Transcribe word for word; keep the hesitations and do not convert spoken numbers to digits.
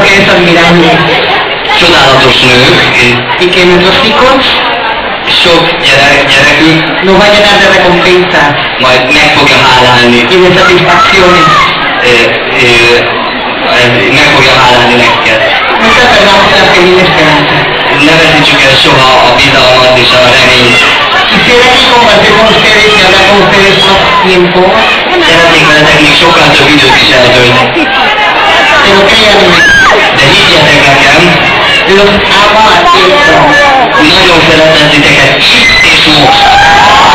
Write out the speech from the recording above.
que es admirable. Csodálatos nők, Y que nuestros hijos sok gyerek, gyerekük nos va a llenar de recompensas majd meg fogja hálálni, y de satisfacciones. ö, ö, ez meg fogja hálálni neked. Nunca perdamos la fe y la esperanza. Ne veszítsük el soha a bizalmat és a reményt. Quisiera aquí compartir con ustedes y hablar con ustedes más tiempo, Szeretnék veletek még sokkal több időt is eltölteni. pero créanme, De higgyetek nekem, los amo a tiempo. nagyon szeretem titeket itt és most.